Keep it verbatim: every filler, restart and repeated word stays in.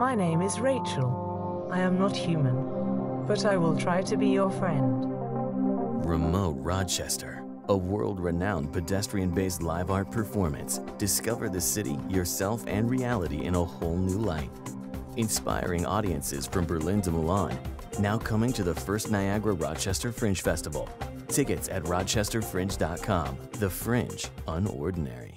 My name is Rachel. I am not human, but I will try to be your friend. Remote Rochester, a world-renowned pedestrian-based live art performance. Discover the city, yourself, and reality in a whole new light. Inspiring audiences from Berlin to Milan, now coming to the first Niagara Rochester Fringe Festival. Tickets at rochester fringe dot com. The Fringe, Unordinary.